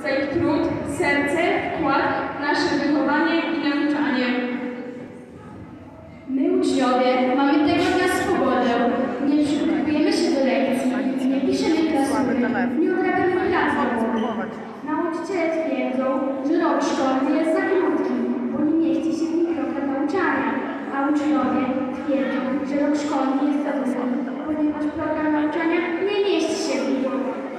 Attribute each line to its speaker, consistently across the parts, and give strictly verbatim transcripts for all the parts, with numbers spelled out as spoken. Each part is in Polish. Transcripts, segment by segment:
Speaker 1: za ich trud, serce, wkład w nasze wychowanie i nauczanie.
Speaker 2: My, uczniowie, mamy tego dnia swobodę. Nie przygotowujemy się do lekcji, nie piszemy klasówek, nie odrabiamy prac domowych. Nauczyciele twierdzą, że rok szkolny jest za krótki, bo nie mieści się w nim program nauczania, a uczniowie twierdzą, że rok szkolny jest za długi, ponieważ program nauczania nie mieści się w nim.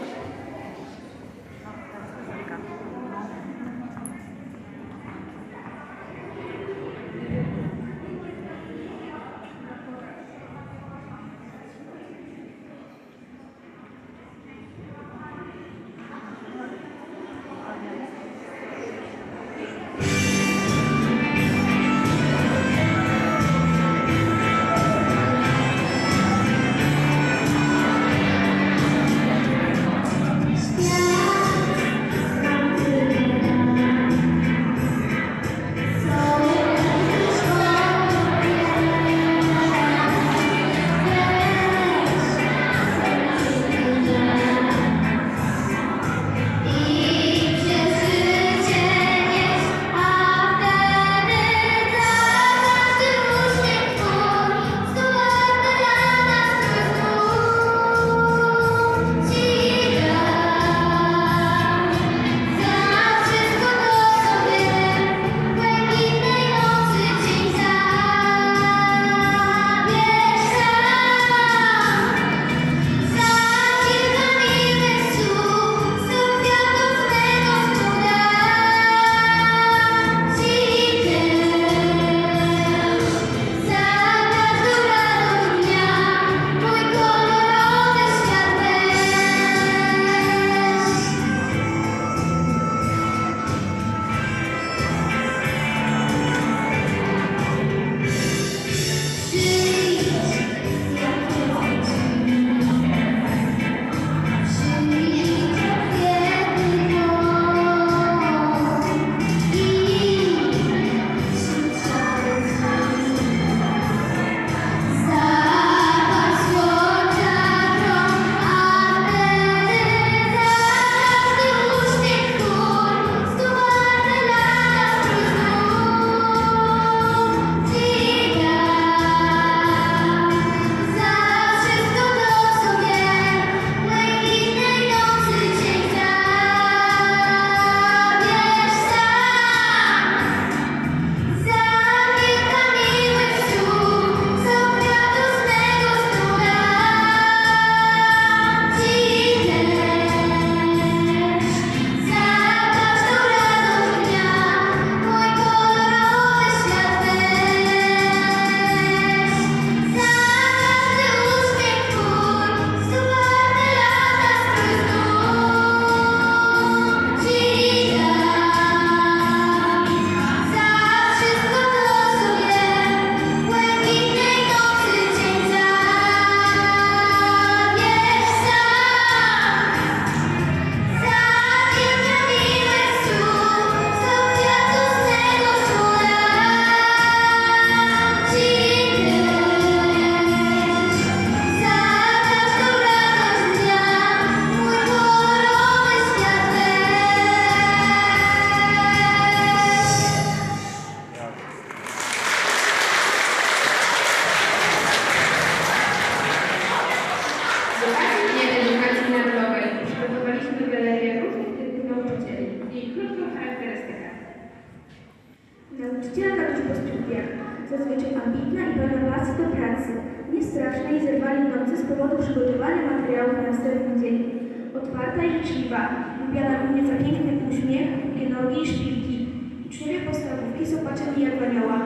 Speaker 2: Nauczycielka tuż po studiach, zazwyczaj ambitna i pełna pasji do pracy, niestraszna i zerwali nocy z powodu przygotowania materiałów na następny dzień. Otwarta i życzliwa, lubiana mnie za piękny uśmiech, długie nogi i szpilki. Uczniowie podstawówki są patrzeni jak anioła.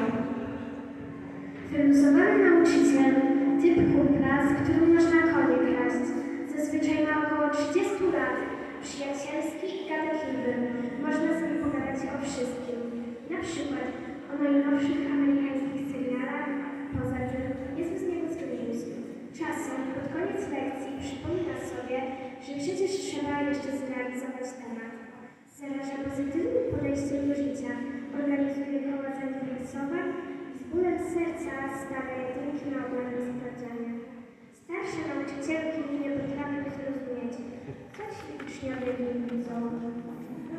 Speaker 3: Wyluzowany nauczyciel, typ kumpla, z którym można konie kraść. Zazwyczaj ma około trzydziestu lat, przyjacielski i gadatliwy. Można z nim pogadać o wszystkim. Na przykład o najnowszych amerykańskich serialach. Poza tym jest z niego zgodniejszy. Czasem pod koniec lekcji przypomina sobie, że przecież trzeba jeszcze zrealizować temat. Zaraża pozytywnym podejściem do życia, organizuje koła zainteresowań i z bólem serca stawia jedynki na ogólnym sprawdzianie. Starsze nauczycielki nie potrafią zrozumieć, co ci uczniowie w nim widzą.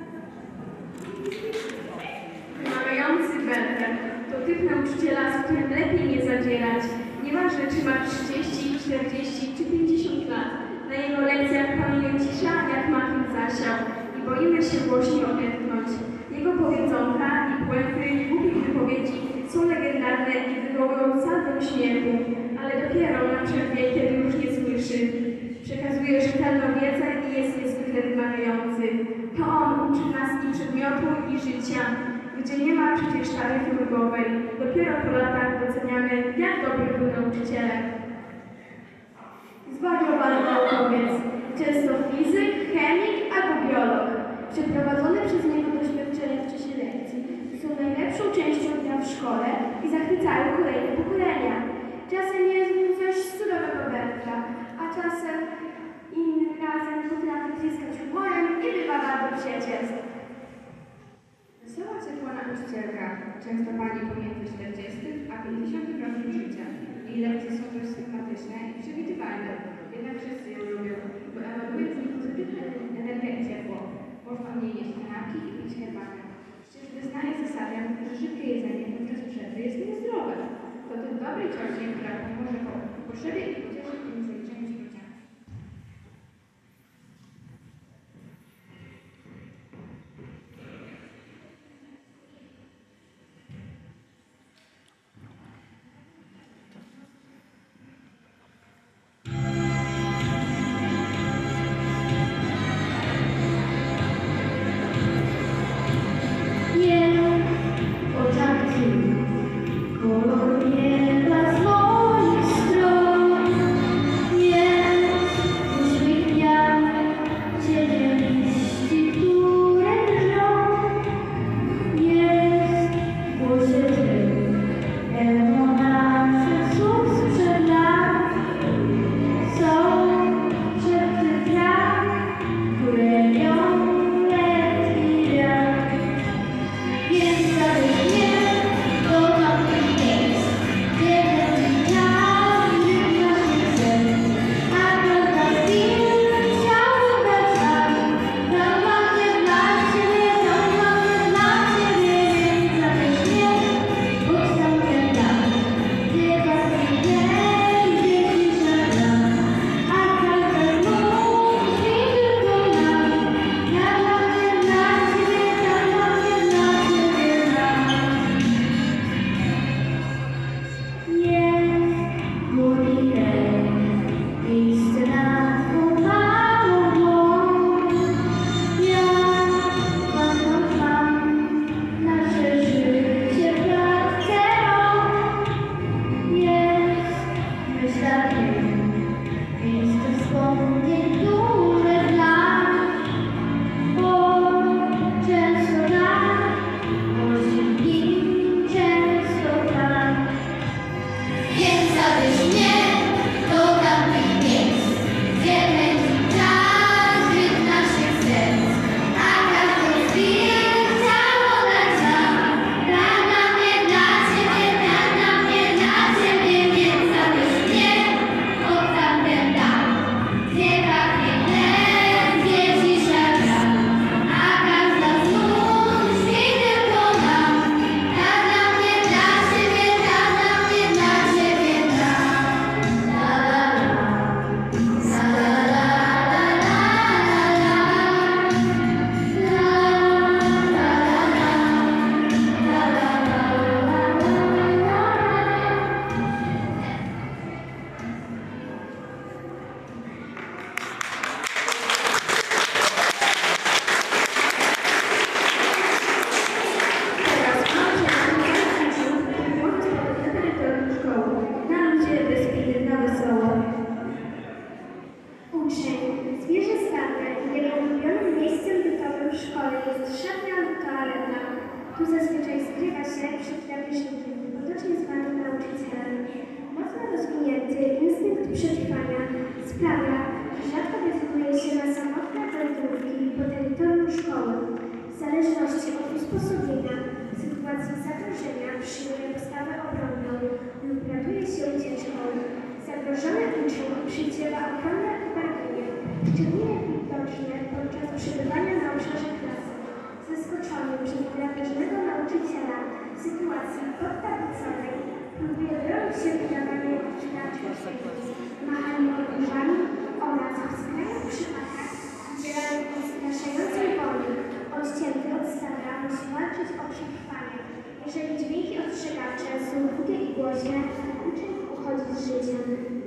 Speaker 1: Nieważne, czy ma trzydzieści, czterdzieści czy pięćdziesiąt lat. Na jego lekcjach panuje cisza, jak makiem zasiał i boimy się głośniej odetchnąć. Jego powiedzonka i puenty i głupich wypowiedzi są legendarne i wywołują salwę śmiechu, ale dopiero na przerwie, kiedy już nie słyszy. Przekazuje rzetelną wiedzę i jest niezwykle wymagający. To on uczy nas i przedmiotu, i życia, gdzie nie ma przecież taryfy ulgowej. Dopiero po latach doceniamy, jak dobry był nauczycielem.
Speaker 2: Zwariowany naukowiec, często fizyk, chemik albo biolog. Przeprowadzone przez niego doświadczenia w czasie lekcji są najlepszą częścią dnia w szkole i zachwycają kolejne pokolenia. Czasem jest w nim coś surowego Bertka, a czasem innym razem potrafi tryskać humorem i bywa bardzo przyjacielski.
Speaker 4: Wesoła, ciepła nauczycielka, często pani pomiędzy czterdziestym a pięćdziesiątym rokiem życia. Jej lekcje są dość schematyczne i przewidywalne, jednak wszyscy ją lubią, bo emanuje z nich pozytywna energia i ciepło. Można w niej jeść kanapki i pić herbatę. Przecież wyznaje zasadę, że szybkie jedzenie podczas przerwy jest niezdrowe. To tym dobrej cioci, która pomoże po potrzebie i pocieszy w tym zaliczeniu życia.
Speaker 3: Tu zazwyczaj skrywa się przed drapieżnikiem, potocznie zwanym nauczycielem. Mocno rozwinięty instynkt przetrwania sprawia, że rzadko decyduje się na samotne wędrówki po terytorium szkoły. W zależności od usposobienia, w sytuacji zagrożenia przyjmuje postawę obronną lub ratuje się ucieczką. Zagrożony uczeń przyciera ochronne ubarwienie, szczególnie widoczne podczas przebywania na obszarze klasy. Zaskoczony przez drapieżnego nauczyciela w sytuacji podtablicowej próbuje bronić się wydawanie przetrwanie. Jeżeli dźwięki ostrzegawcze są długie i głośne, uczeń uchodzi z życiem.